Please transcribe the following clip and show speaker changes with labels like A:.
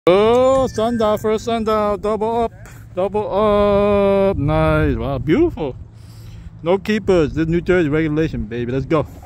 A: Oh, sundial, first sundial, double up, double up. Nice. Wow, beautiful. No keepers. This is New Jersey regulation, baby. Let's go.